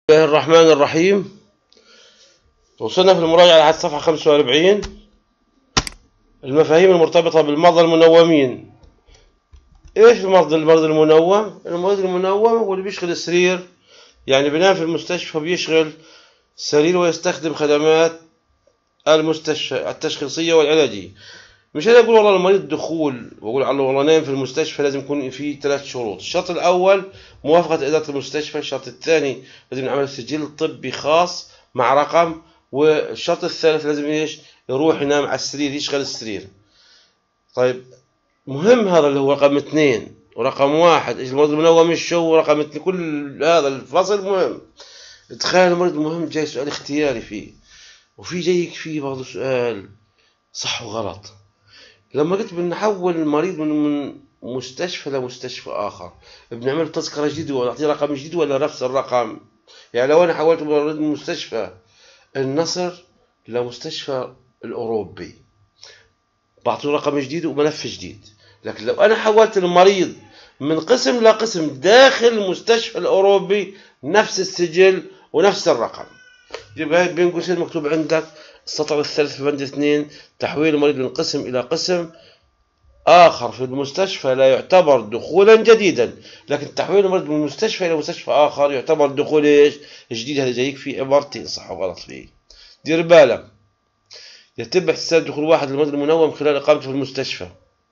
الله الرحمن الرحيم. وصلنا في المراجعة لحد صفحة 45. المفاهيم المرتبطة بالمرضى المنومين. ايش المرض المنوم؟ المريض المنوم هو اللي بيشغل السرير، يعني بينام في المستشفى بيشغل سرير ويستخدم خدمات المستشفى التشخيصية والعلاجية. مش انا اقول والله المريض دخول واقول له والله نايم في المستشفى، لازم يكون فيه 3 شروط. الشرط الاول موافقة إدارة المستشفى، الشرط الثاني لازم نعمل سجل طبي خاص مع رقم، والشرط الثالث لازم ايش؟ يروح ينام على السرير، يشغل السرير. طيب مهم هذا اللي هو رقم 2، ورقم 1 ايش المريض المنوم الشو، ورقم 2 كل هذا الفصل مهم. تخيل المريض المهم جاي سؤال اختياري فيه، وفي جايك فيه برضه سؤال صح وغلط. لما قلت بنحول المريض من مستشفى لمستشفى آخر، بنعمل تذكرة جديدة ونعطيه رقم جديد ولا نفس الرقم؟ يعني لو أنا حولت المريض من مستشفى النصر لمستشفى الأوروبي بعطيه رقم جديد وملف جديد، لكن لو أنا حولت المريض من قسم لقسم داخل المستشفى الأوروبي نفس السجل ونفس الرقم. يبقى بين قوسين مكتوب عندك السطر الثالث في بند 2: تحويل المريض من قسم إلى قسم آخر في المستشفى لا يعتبر دخولا جديدا، لكن تحويل المريض من مستشفى إلى مستشفى آخر يعتبر دخول إيش؟ جديد. هذا جايك فيه عبارتين صح وغلط فيه. دير بالك، يتم احتساب دخول واحد للمريض المنوم خلال إقامته في المستشفى.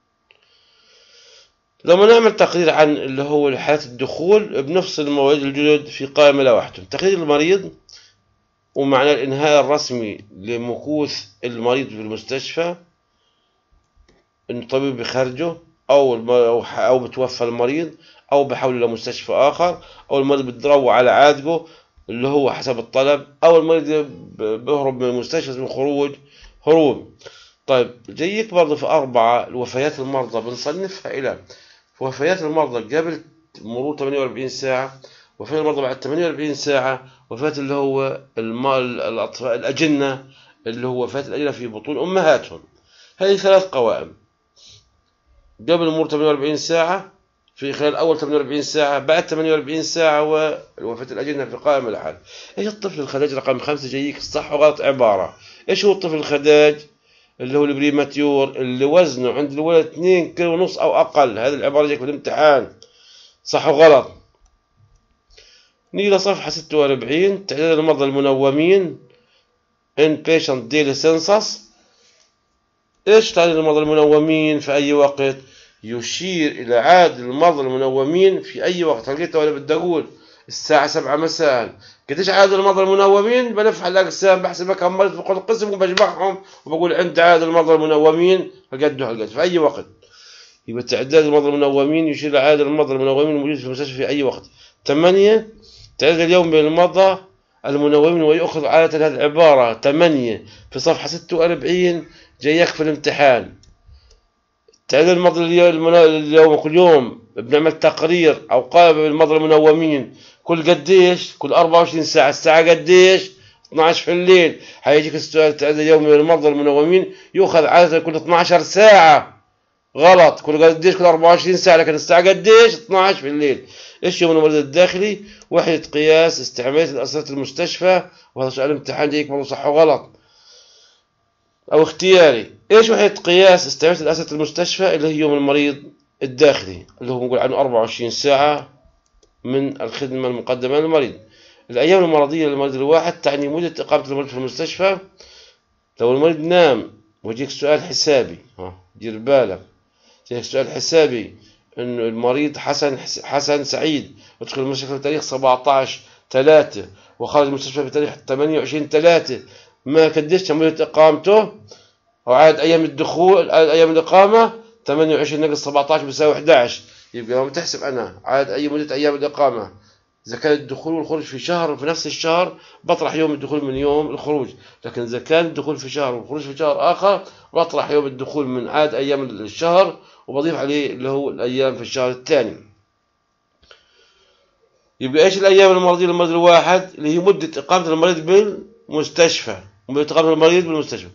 لما نعمل تقرير عن اللي هو حالات الدخول بنفصل المواعيد الجدد في قائمة لوحدهم: تقرير المريض ومعنى الإنهاء الرسمي لمكوث المريض في المستشفى، إن الطبيب بيخرجه أو بتوفى المريض أو بحوله إلى مستشفى آخر، أو المريض بتروع على عادقه اللي هو حسب الطلب، أو المريض بيهرب من المستشفى من هروب. طيب جيك برضه في 4 الوفيات المرضى بنصنفها إلى وفيات المرضى قبل مرور 48 ساعة، وفيات المرضى بعد 48 ساعة، وفيات اللي هو الأطفال الأجنة اللي هو وفاة الأجنة في بطون أمهاتهم. هذه 3 قوائم: قبل مرور 48 ساعة، في خلال أول 48 ساعة، بعد 48 ساعة، ووفاة الأجنة في قائمة الحال. إيش الطفل الخداج رقم 5 جايك صح وغلط عبارة. إيش هو الطفل الخداج؟ اللي هو البريماتيور اللي وزنه عند الولد 2 كيلو ونص أو أقل. هذه العبارة جايك في الامتحان صح وغلط. نيجي لصفحة 46: تعداد المرضى المنومين inpatient daily census. إيش تعداد المرضى المنومين في أي وقت؟ يشير إلى عدد المرضى المنومين في أي وقت. لقيته وأنا بدي أقول الساعة 7 مساء، قديش عدد المرضى المنومين؟ بلف على الأقسام بحسب كم مريض في كل قسم وبجمعهم وبقول عند عدد المرضى المنومين هقد في أي وقت. يبقى تعداد المرضى المنومين يشير إلى عدد المرضى المنومين الموجود في المستشفى في أي وقت. 8 تعداد اليوم بين المرضى المنومين، ويأخذ عادة هذه العبارة 8 في صفحة 46 جايك في الامتحان. تعداد المرضى اليوم كل يوم بنعمل تقرير أو قائمة بالمرضى المنومين كل قديش؟ كل 24 ساعة. الساعة قديش؟ 12 في الليل. هيجيك السؤال تعداد اليومي للمرضى المنومين يؤخذ عادة كل 12 ساعة. غلط، كل قديش؟ كل 24 ساعة، لكن الساعة قديش؟ 12 في الليل. ايش يوم المريض الداخلي؟ وحدة قياس استعمالية الأسرة المستشفى، وهذا سؤال امتحان جايك برضه صح وغلط أو اختياري. ايش وحدة قياس استعمالية الأسرة المستشفى؟ اللي هي يوم المريض الداخلي اللي هو بنقول عنه 24 ساعة من الخدمة المقدمة للمريض. الأيام المرضية للمريض الواحد تعني مدة إقامة المريض في المستشفى. لو المريض نام ويجيك سؤال حسابي، دير بالك، يجيك سؤال حسابي إنه المريض حسن سعيد ودخل المستشفى بتاريخ 17/3 وخرج المستشفى بتاريخ 28/3، ما قديش مدة إقامته أو عدد أيام الدخول، عدد أيام الإقامة 28 ناقص 17 بيساوي 11. يبقى لما تحسب أنا عدد أي مدة أيام الإقامة، إذا كان الدخول والخروج في شهر في نفس الشهر بطرح يوم الدخول من يوم الخروج، لكن إذا كان الدخول في شهر والخروج في شهر آخر بطرح يوم الدخول من عدد أيام الشهر وبضيف عليه اللي هو الأيام في الشهر الثاني. يبقى إيش الأيام المرضية للمريض الواحد؟ اللي هي مدة إقامة المريض بالمستشفى، مدة إقامة المريض بالمستشفى.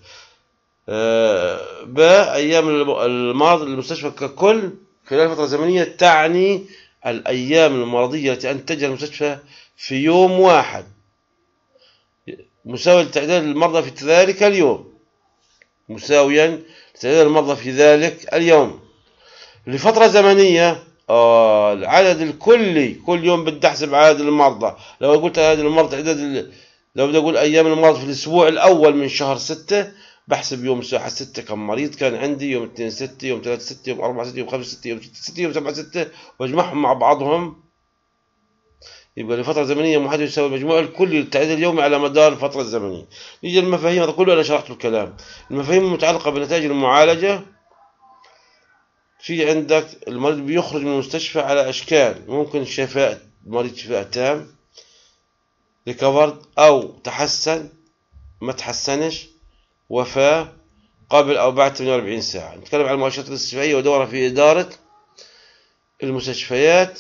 بأيام المرض المستشفى ككل خلال فترة زمنية تعني الأيام المرضية التي أنتجها المستشفى في يوم واحد مساوي لتعداد المرضى في ذلك اليوم، مساويا لتعداد المرضى في ذلك اليوم لفترة زمنية. العدد الكلي كل يوم بدي أحسب عدد المرضى. لو قلت عدد المرضى لو بدي أقول أيام المرض في الأسبوع الأول من شهر 6، بحسب يوم 6 كم مريض كان عندي، يوم 2 6، يوم 3 6، يوم 4 6، يوم 5 6، يوم 6 6، يوم 7 6، واجمعهم مع بعضهم، يبقى لفترة زمنية محددة يساوي المجموع الكلي للتعداد اليومي على مدار الفترة الزمنية. نيجي المفاهيم، هذا كله أنا شرحت الكلام. المفاهيم المتعلقة بنتائج المعالجة، في عندك المريض بيخرج من المستشفى على أشكال، ممكن شفاء، مريض شفاء تام ريكفرد، أو تحسن، ما تحسنش، وفاة، قبل أو بعد 48 ساعة. نتكلم عن المؤشرات الاستشفائية ودورها في إدارة المستشفيات.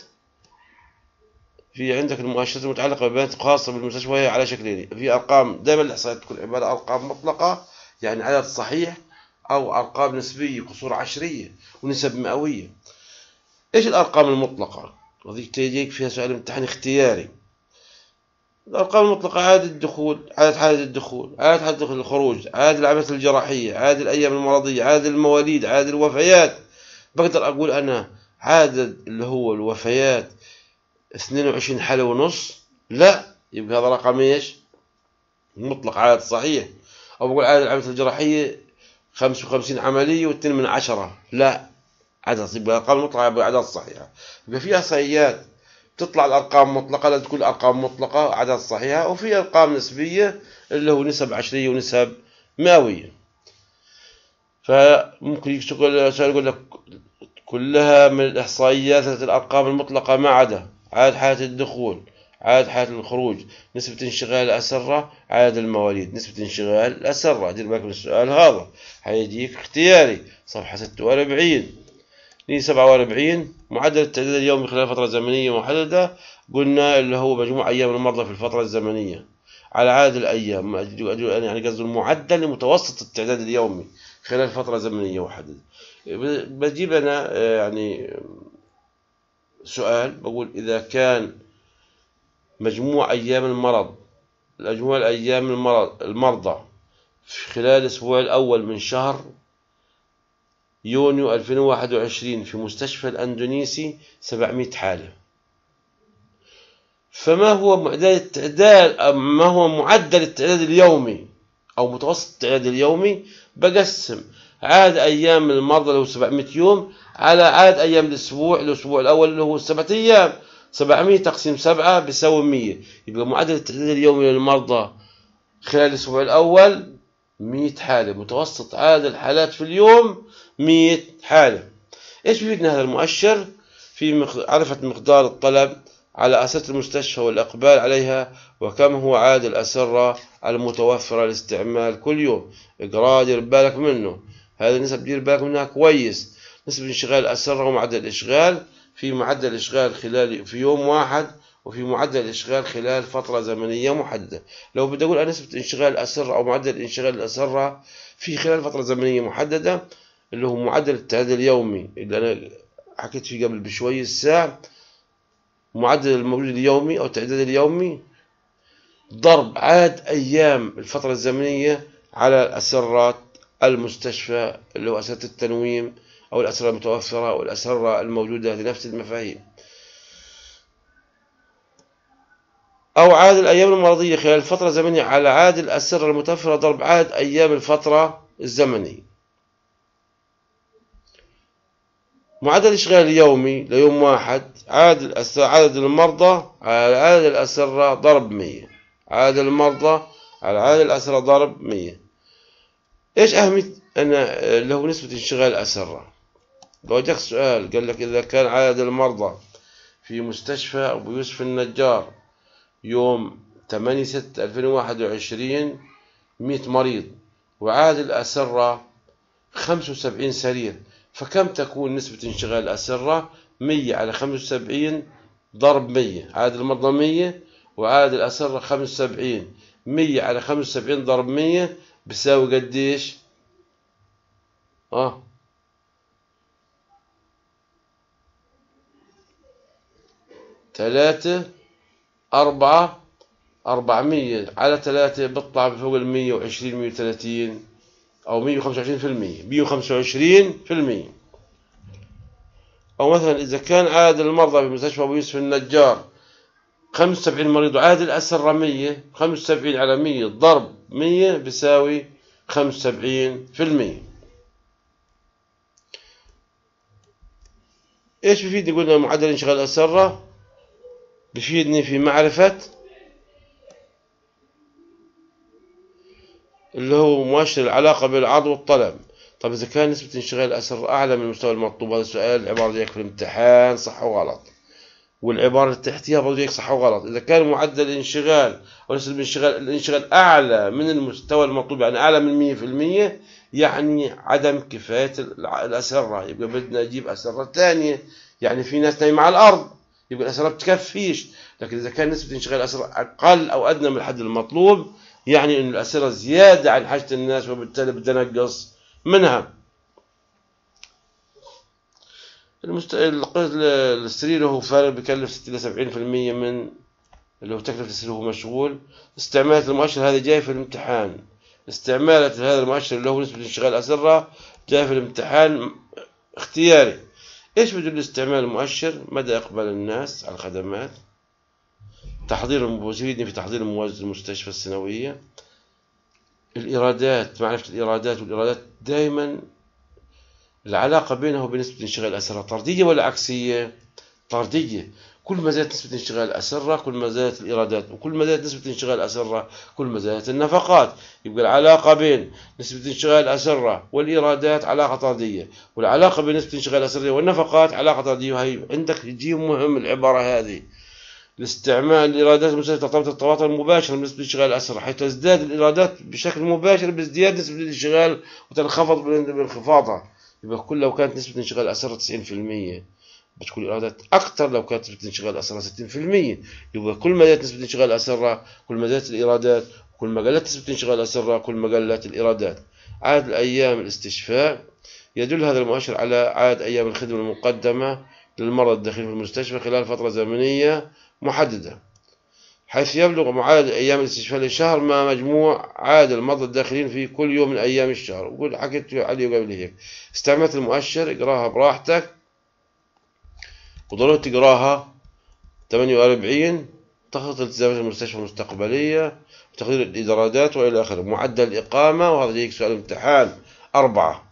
في عندك المؤشرات المتعلقة ببيانات خاصة بالمستشفى، وهي على شكلين. في أرقام، دائما الإحصائيات تكون عبارة أرقام مطلقة يعني عدد صحيح، أو أرقام نسبية قصور عشرية ونسب مئوية. إيش الأرقام المطلقة؟ وذيك تجيك فيها سؤال امتحان اختياري. الأرقام المطلقة: عدد الدخول، عدد حالات الدخول، عدد حالات الخروج، عدد العمليات الجراحية، عدد الأيام المرضية، عدد المواليد، عدد الوفيات. بقدر أقول أنا عدد اللي هو الوفيات 22 حالة ونص؟ لا، يبقى هذا رقم ايش؟ مطلق، عدد صحيح. أو بقول عدد العمليات الجراحية 55 عملية و2 من 10، لا، عدد، يبقى الأرقام المطلقة يبقى عدد صحيحة. يبقى في إحصائيات تطلع الأرقام مطلقة، لازم تكون أرقام مطلقة عدد صحيحة، وفي أرقام نسبية اللي هو نسب عشرية ونسب مئوية. فممكن يسأل يقول لك كلها من الإحصائيات الأرقام المطلقة ما عدا عدد حالات الدخول، عدد حالات الخروج، نسبة انشغال الأسرة، عدد المواليد، نسبة انشغال الأسرة. دير بالك من السؤال هذا، حيجيك اختياري صفحة 46. 47 معدل التعداد اليومي خلال فترة زمنية محددة. قلنا اللي هو مجموع أيام المرضى في الفترة الزمنية على عدد الأيام، يعني قصد المعدل لمتوسط التعداد اليومي خلال فترة زمنية محددة. بجيب أنا يعني سؤال بقول إذا كان مجموع أيام المرض، مجموع الأيام المرضى خلال الأسبوع الأول من شهر يونيو 2021 في مستشفى الأندونيسي 700 حالة، فما هو معدل التعداد اليومي أو متوسط التعداد اليومي؟ بقسم عدد أيام المرضى اللي هو 700 يوم على عدد أيام الأسبوع الأول اللي هو 7 أيام. 700 تقسيم 7 بيساوي 100. يبقى معدل التعداد اليومي للمرضى خلال الأسبوع الأول 100 حالة. متوسط عدد الحالات في اليوم 100 حالة. إيش بيفيدنا هذا المؤشر؟ في معرفة مقدار الطلب على أسرة المستشفى والإقبال عليها، وكم هو عدد الأسرة المتوفرة للاستعمال كل يوم. اقرأ، دير بالك منه، هذه النسب دير بالك منها كويس. نسبة انشغال الأسرة ومعدل الإشغال، في معدل الإشغال في يوم واحد، وفي معدل الإشغال خلال فترة زمنية محددة. لو بدي أقول نسبة انشغال الأسرة أو معدل انشغال الأسرة في خلال فترة زمنية محددة، اللي هو معدل التعداد اليومي اللي أنا حكيت فيه قبل بشوي الساعة، معدل المولود اليومي أو التعداد اليومي ضرب عدد أيام الفترة الزمنية على الأسرات المستشفى، اللي هو أسرة التنويم أو الأسرة المتوفرة أو الأسرة الموجودة لنفس المفاهيم، أو عدد الأيام المرضية خلال الفترة الزمنية على عدد الأسرة المتوفرة ضرب عدد أيام الفترة الزمنية. معدل الإشغال اليومي ليوم واحد، عدد المرضى على عدد الأسرة ضرب 100. عدد المرضى على عدد الأسرة ضرب 100. إيش أهمية اللي هو نسبة انشغال الأسرة؟ لو جاك سؤال قال لك إذا كان عدد المرضى في مستشفى أبو يوسف النجار يوم 8/6/2021 100 مريض، وعدد الأسرة 75 سرير، فكم تكون نسبة انشغال الأسرة؟ 100 على 75 ضرب 100. عدد المرضى 100 وعدد الأسرة 75. 100 على 75 ضرب 100 بيساوي قديش؟ 3 400 على 3 بيطلع بفوق 120 130 أو 125%. 125%. أو مثلا إذا كان عدد المرضى بمستشفى أبو يوسف النجار 75 مريض وعدد الأسرة 100، 75 على 100 ضرب 100 بيساوي 75%. إيش بفيدني؟ قلنا معدل انشغال الأسرة بفيدني في معرفة اللي هو مؤشر العلاقة بين العرض والطلب. طب إذا كان نسبة انشغال الأسرة أعلى من المستوى المطلوب، هذا السؤال العبارة ديك في الامتحان صح وغلط، والعبارة اللي تحتها برضه ديك صح وغلط. إذا كان معدل الانشغال أو نسبة الانشغال أعلى من المستوى المطلوب، يعني أعلى من 100%، يعني عدم كفاية الأسرة، يبقى بدنا نجيب أسرة ثانية. يعني في ناس نايمة على الأرض، يبقى الأسرة بتكفيش. لكن إذا كان نسبة انشغال الأسرة أقل أو أدنى من الحد المطلوب، يعني إن الأسرة زيادة عن حاجة الناس، وبالتالي بدنا نقص منها. السرير هو فارغ بكلف 60 إلى 70% من اللي هو تكلفة السرير وهو مشغول. استعمالات المؤشر هذا جاي في الامتحان. استعمالات هذا المؤشر اللي هو نسبة انشغال الأسرة جاي في الامتحان اختياري. ايش بدل استعمال المؤشر؟ مدى إقبال الناس على الخدمات، تحضير المفيدني في تحضير موازنة المستشفى السنوية، الإيرادات، معرفة الإيرادات. والإيرادات دائما العلاقة بينه وبين نسبة انشغال الأسرة طردية ولا عكسية؟ طردية. كل ما زادت نسبة انشغال الأسرة كل ما زادت الإيرادات، وكل ما زادت نسبة انشغال الأسرة كل ما زادت النفقات. يبقى العلاقة بين نسبة انشغال الأسرة والإيرادات علاقة طردية، والعلاقة بين نسبة انشغال الأسرة والنفقات علاقة طردية. وهي عندك تجي مهم العبارة هذه. الاستعمال الإيرادات المساهمة تعتبر التواصل المباشر من نسبة انشغال الأسرة، حيث تزداد الإيرادات بشكل مباشر بازدياد نسبة الانشغال وتنخفض بانخفاضها. يبقى كل لو كانت نسبة انشغال الأسرة 90% بتكون الإيرادات أكثر لو كانت نسبة انشغال الأسرة 60%. يبقى كل ما زادت نسبة انشغال الأسرة كل ما زادت الإيرادات، كل ما قلت نسبة انشغال الأسرة كل ما قلت الإيرادات. عدد الأيام الاستشفاء يدل هذا المؤشر على عدد أيام الخدمة المقدمة للمرضى الداخلين في المستشفى خلال فترة زمنية محددة، حيث يبلغ عدد أيام الاستشفاء للشهر مع مجموع عدد المرضى الداخلين في كل يوم من أيام الشهر. وقول حكيت عليه قبل هيك. استعملت المؤشر اقراها براحتك، وضروري تقراها 48. تخطيط التزامات المستشفى المستقبلية وتقدير الإيرادات وإلى آخره. معدل الإقامة، وهذا يجيك سؤال امتحان 4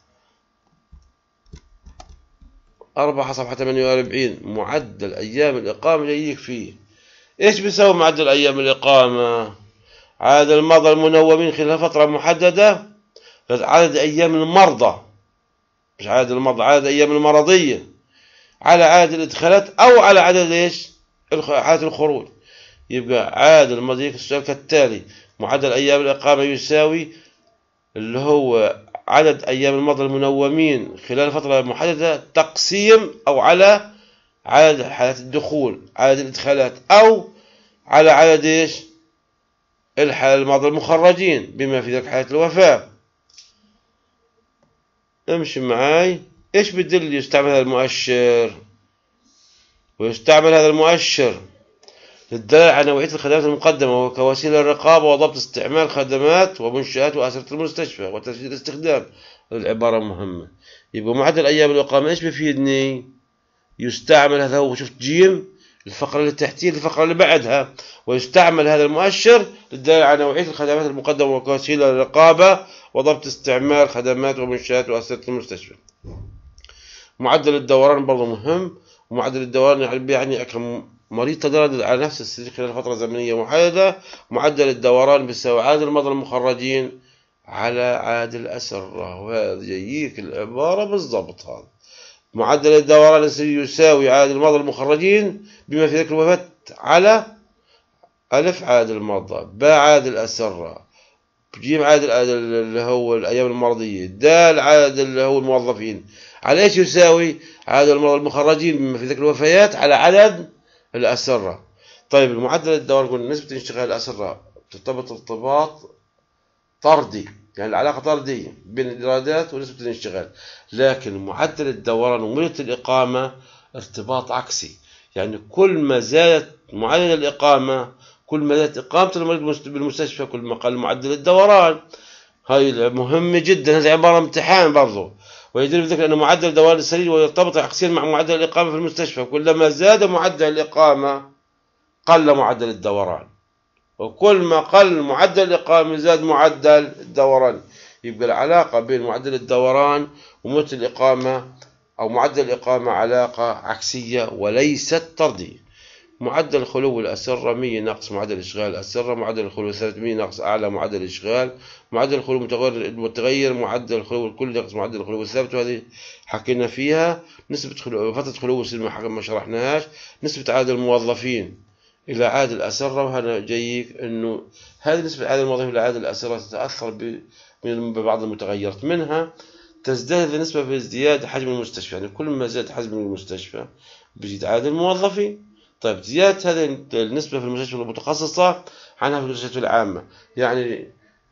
صفحة 48. معدل أيام الإقامة جايك فيه. إيش بيساوي معدل أيام الإقامة؟ عدد المرضى المنومين خلال فترة محددة، عدد أيام المرضى، مش عدد المرضى، عدد أيام المرضية، على عدد الإدخالات أو على عدد إيش؟ حالات الخروج. يبقى عدد المرضى السؤال كالتالي: معدل أيام الإقامة يساوي اللي هو عدد أيام المرضى المنومين خلال فترة محددة تقسيم أو على عدد حالات الدخول، عدد الإدخالات، أو على عدد إيش؟ المرضى المخرجين بما في ذلك حالة الوفاة. امشي معاي. إيش بدل يستعمل هذا المؤشر؟ ويستعمل هذا المؤشر للدلالة على نوعية الخدمات المقدمة وكوسيلة للرقابة وضبط استعمال خدمات ومنشآت وأسرة المستشفى وتسجيل الاستخدام. العبارة مهمة. يبقى معدل أيام الإقامة إيش بيفيدني؟ يستعمل هذا، هو شفت جيم الفقرة اللي تحتيه الفقرة اللي بعدها. ويستعمل هذا المؤشر للدلالة على نوعية الخدمات المقدمة وكوسيلة للرقابة وضبط استعمال خدمات ومنشآت وأسرة المستشفى. معدل الدوران برضه مهم. ومعدل الدوران يعني كم مريض تدرج على نفس السرير خلال فترة زمنية محددة. معدل الدوران بيساوي عدد المرضى المخرجين على عدد الأسرة. وهذا جايك العبارة بالضبط. هذا معدل الدوران يساوي عدد المرضى المخرجين بما في ذلك الوفاة على ألف عدد المرضى، باء عدد الأسرة، جيم عدد اللي هو الأيام المرضية، دال عدد اللي هو الموظفين، على إيش يساوي؟ عدد المرضى المخرجين بما في ذلك الوفيات على عدد الأسرة. طيب المعدل الدوران قلنا نسبة انشغال الأسرة ترتبط ارتباط طردي، يعني العلاقة طردية بين الإيرادات ونسبة الانشغال. لكن معدل الدوران ومدة الإقامة ارتباط عكسي، يعني كل ما زادت معدل الإقامة، كل ما زادت إقامة المريض بالمستشفى، كل ما قل معدل الدوران. هاي مهمة جدا، هذه عبارة عن امتحان برضه. ويجب الذكر أن معدل دوران السرير ويرتبط عكسيا مع معدل الإقامة في المستشفى، كلما زاد معدل الإقامة قل معدل الدوران، وكل ما قل معدل الإقامة زاد معدل الدوران. يبقى العلاقة بين معدل الدوران ومدة الإقامة أو معدل الإقامة علاقة عكسية وليست طردية. معدل خلو الأسرة 100 ناقص معدل إشغال الأسرة، معدل الخلو 300 ناقص أعلى معدل الإشغال، معدل الخلو المتغير معدل الخلو الكلي ناقص معدل الخلو الثابت، وهذه حكينا فيها. نسبة خلو فترة خلو ما شرحناهاش. نسبة عدد الموظفين إلى عدد الأسرة، وهذا جايك إنه هذه نسبة عدد الموظفين إلى عدد الأسرة تتأثر ببعض المتغيرات، منها تزداد النسبة بازدياد حجم المستشفى، يعني كل ما زاد حجم المستشفى بيزيد عدد الموظفين. طيب زيادة هذه النسبة في المستشفى المتخصصة عنها في المستشفيات العامة، يعني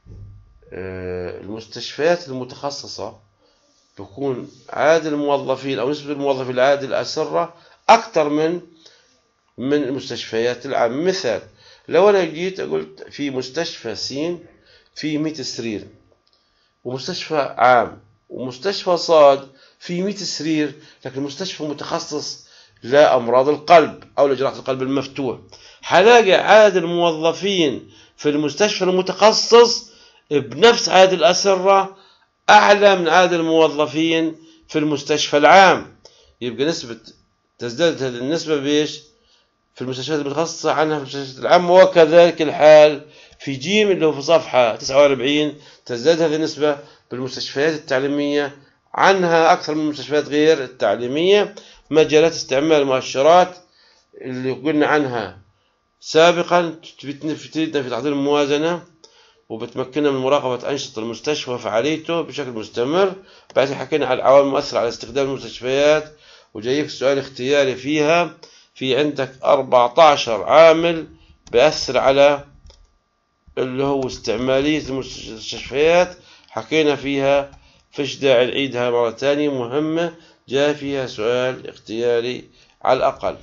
المستشفيات المتخصصة بيكون عدد الموظفين أو نسبة الموظفين لعدد الأسرة أكثر من المستشفيات العامة. مثال، لو أنا جيت قلت في مستشفى سين في 100 سرير، ومستشفى عام ومستشفى صاد في 100 سرير، لكن مستشفى متخصص لأمراض القلب أو لجراحة القلب المفتوح، هلاقي عدد الموظفين في المستشفى المتخصص بنفس عدد الأسرة أعلى من عدد الموظفين في المستشفى العام. يبقى نسبة تزداد هذه النسبة بإيش؟ في المستشفيات المتخصصة عنها في المستشفيات العامة. وكذلك الحال في جيم اللي هو في صفحة 49، تزداد هذه النسبة بالمستشفيات التعليمية عنها أكثر من المستشفيات غير التعليمية. مجالات استعمال المؤشرات اللي قلنا عنها سابقا تفيدنا في تحضير الموازنة، وبتمكننا من مراقبة أنشطة المستشفى وفعاليته بشكل مستمر. بعد حكينا على العوامل المؤثرة على استخدام المستشفيات، وجايك سؤال اختياري فيها. في عندك 14 عامل بيأثر على اللي هو استعمالية المستشفيات، حكينا فيها، فيش داعي نعيدها مرة تانية، مهمة، جاء فيها سؤال اختياري على الأقل.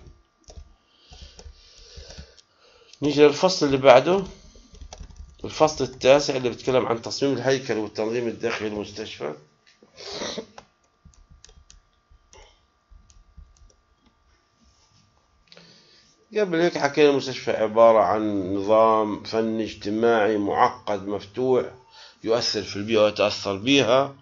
نيجي للفصل اللي بعده، الفصل التاسع اللي بيتكلم عن تصميم الهيكل والتنظيم الداخلي للمستشفى. قبل هيك حكينا المستشفى عبارة عن نظام فني اجتماعي معقد مفتوح يؤثر في البيئة ويتأثر بها.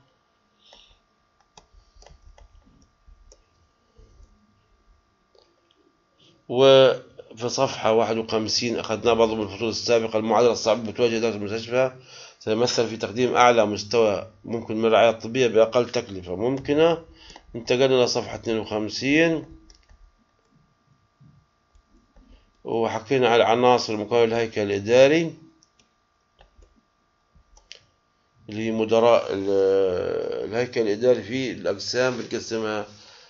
وفي صفحة 51 أخذنا برضو من الفصول السابقة المعادلة الصعبة بتواجه إدارة المستشفى، تتمثل في تقديم أعلى مستوى ممكن من الرعاية الطبية بأقل تكلفة ممكنة. انتقلنا لصفحة 52 وحكينا على العناصر المكونة للهيكل الإداري اللي هي مدراء الهيكل الإداري. في الأقسام بنقسمها،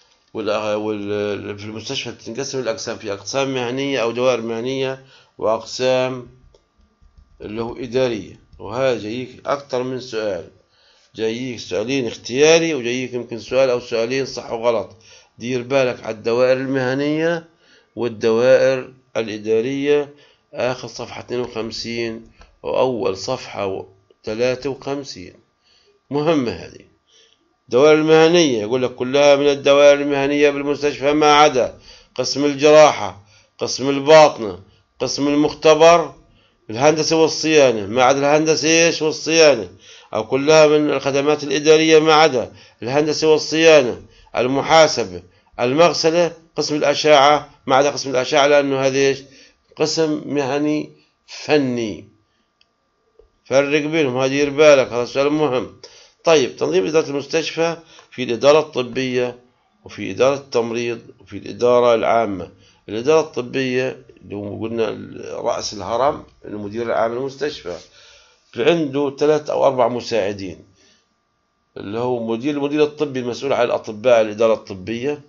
في المستشفى بتنقسم الأقسام في أقسام مهنية أو دوائر مهنية وأقسام اللي هو إدارية. وهذا جايك أكتر من سؤال، جايك سؤالين اختياري وجايك يمكن سؤال أو سؤالين صح وغلط. دير بالك على الدوائر المهنية والدوائر الإدارية. آخر صفحة 52 وأول صفحة 53 مهمة هذه. الدوائر المهنية يقول لك كلها من الدوائر المهنية بالمستشفى ما عدا قسم الجراحة، قسم الباطنة، قسم المختبر، الهندسة والصيانة ما عدا الهندسة إيش والصيانة، أو كلها من الخدمات الإدارية ما عدا الهندسة والصيانة، المحاسبة، المغسلة، قسم الأشعة ما عدا قسم الأشعة، لأنه هذا إيش قسم مهني فني. فرق بينهم، هذا دير بالك، هذا سؤال مهم. طيب، تنظيم إدارة المستشفى في الإدارة الطبية وفي إدارة التمريض وفي الإدارة العامة. الإدارة الطبية اللي هو قلنا رأس الهرم المدير العام للمستشفى، في عنده 3 أو 4 مساعدين، اللي هو المدير الطبي المسؤول عن الأطباء الإدارة الطبية،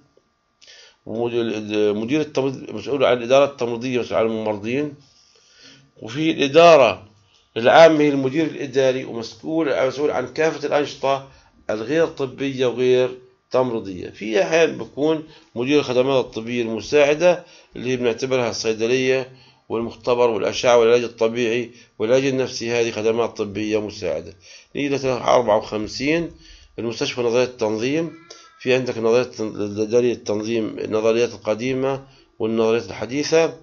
ومدير التمريض مسؤول عن الإدارة التمريضية مسؤول عن الممرضين، وفي الإدارة العامة هي المدير الإداري ومسؤول عن كافة الأنشطة الغير طبية وغير تمريضية. في أحيان بكون مدير الخدمات الطبية المساعدة اللي بنعتبرها الصيدلية والمختبر والأشعة والعلاج الطبيعي والعلاج النفسي، هذه خدمات طبية مساعدة. نيجي ل 54 المستشفى نظرية التنظيم. في عندك نظرية التنظيم، النظريات القديمة والنظريات الحديثة.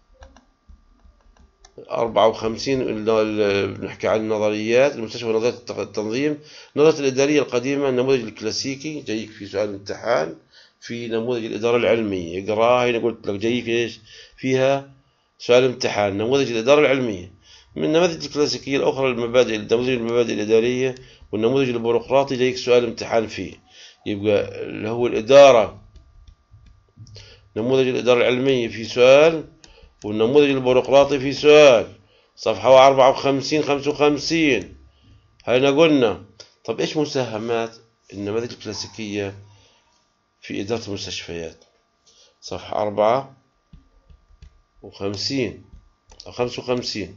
54 بنحكي عن النظريات المستشفى نظرية التنظيم. النظرية الإدارية القديمة النموذج الكلاسيكي، جايك في سؤال امتحان في نموذج الإدارة العلمية، اقراها هنا قلت لك جايك ايش فيها سؤال امتحان نموذج الإدارة العلمية. من النماذج الكلاسيكية الأخرى نموذج المبادئ الإدارية والنموذج البيروقراطي، جايك سؤال امتحان فيه. يبقى اللي هو الإدارة، نموذج الإدارة العلمية في سؤال، والنموذج البيروقراطي في سؤال. صفحة 54 55 هينا قلنا. طب إيش مساهمات النماذج الكلاسيكية في إدارة المستشفيات؟ صفحة 54 أو 55.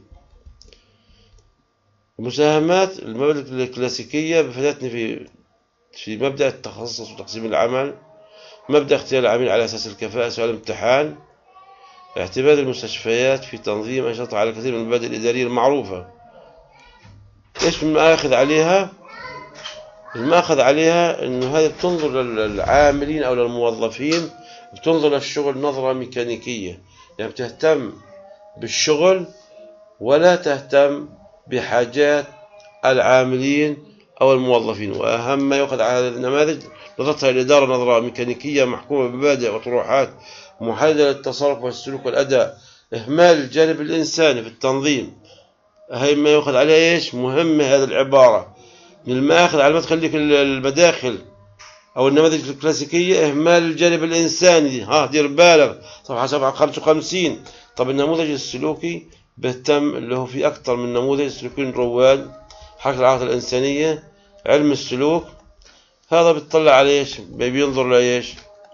مساهمات المبادئ الكلاسيكية بفادتني في مبدأ التخصص وتقسيم العمل، مبدأ اختيار العميل على أساس الكفاءة، سؤال امتحان، اعتماد المستشفيات في تنظيم أنشطة على كثير من المبادئ الإدارية المعروفة. إيش المآخذ عليها؟ المآخذ عليها إنه هذه بتنظر للعاملين أو للموظفين، بتنظر للشغل نظرة ميكانيكية، يعني بتهتم بالشغل ولا تهتم بحاجات العاملين أو الموظفين. وأهم ما يؤخذ على هذه النماذج نظرتها الإدارة نظرة ميكانيكية محكومة بمبادئ وطروحات محددة للتصرف والسلوك والأداء، إهمال الجانب الإنساني في التنظيم. هاي ما يؤخذ عليه إيش مهمة هذه العبارة من المآخذ على مدخل المداخل أو النماذج الكلاسيكية، إهمال الجانب الإنساني. دير بالك صفحة 55. طب النموذج السلوكي بيهتم اللي هو في أكثر من نموذج سلوكيين رواد، حركة العلاقات الإنسانية، علم السلوك. هذا بيطلع على إيش؟ بينظر لإيش؟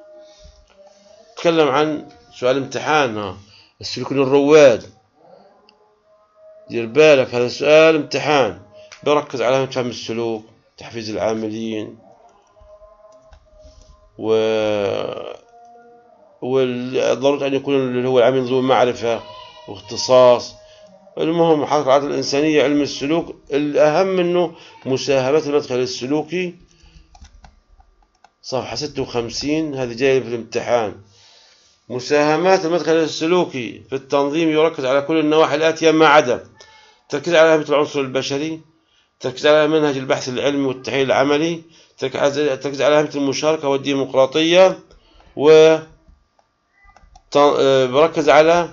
تكلم عن سؤال امتحان السلوكيين الرواد. دير بالك هذا سؤال امتحان بركز على فهم السلوك، تحفيز العاملين، والضرورة أن يكون اللي هو العامل ذو معرفة واختصاص. المهم حركة العلاقات الإنسانية، علم السلوك. الأهم منه مساهمات المدخل السلوكي. صفحة 56 هذه جاية في الامتحان. مساهمات المدخل السلوكي في التنظيم يركز على كل النواحي الآتية ما عدا تركيز على أهمية العنصر البشري، تركيز على منهج البحث العلمي والتحليل العملي، تركيز على أهمية المشاركة والديمقراطية، بركز على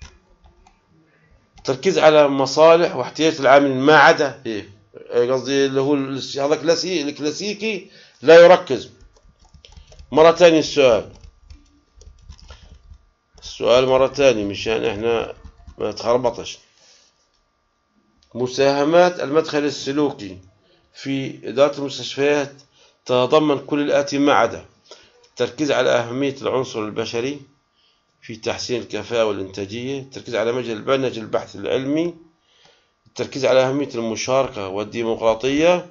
تركيز على مصالح واحتياجات العاملين ما عدا قصدي اللي هو هذا الكلاسيكي لا يركز. مرة ثانية السؤال مرة ثانية مشان احنا ما نتخربطش. مساهمات المدخل السلوكي في إدارة المستشفيات تتضمن كل الآتي ما عدا التركيز على أهمية العنصر البشري في تحسين الكفاءة والإنتاجية، التركيز على منهج البحث العلمي، التركيز على أهمية المشاركة والديمقراطية،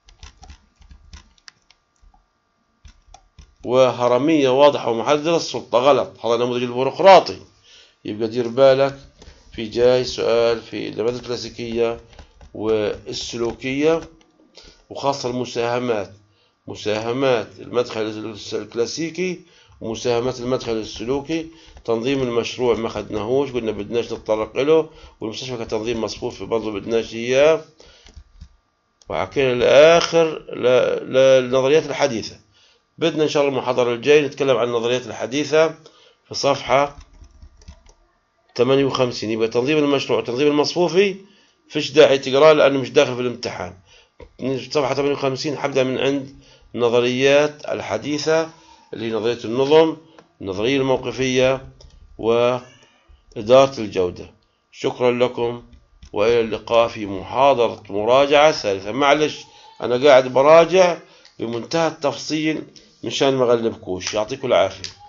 وهرمية واضحة ومحددة. السلطة غلط، هذا النموذج البيروقراطي. يبقى دير بالك في جاي سؤال في النماذج الكلاسيكية والسلوكية، وخاصة مساهمات المدخل الكلاسيكي ومساهمات المدخل السلوكي. تنظيم المشروع ما خدناهوش، قلنا بدناش نتطرق له، والمستشفى كتنظيم مصفوف برضه بدناش اياه. وحكينا الاخر للنظريات الحديثة. بدنا ان شاء الله المحاضرة الجاية نتكلم عن النظريات الحديثة في صفحة 58. يبقى تنظيم المشروع والتنظيم المصفوفي فيش داعي تقراه لأنه مش داخل في الامتحان. صفحة 58 حبدأ من عند النظريات الحديثة اللي هي نظرية النظم، النظرية الموقفية، وإدارة الجودة. شكرا لكم وإلى اللقاء في محاضرة مراجعة ثالثة. معلش أنا قاعد براجع بمنتهى التفصيل مشان ما أغلبكوش. يعطيكم العافية.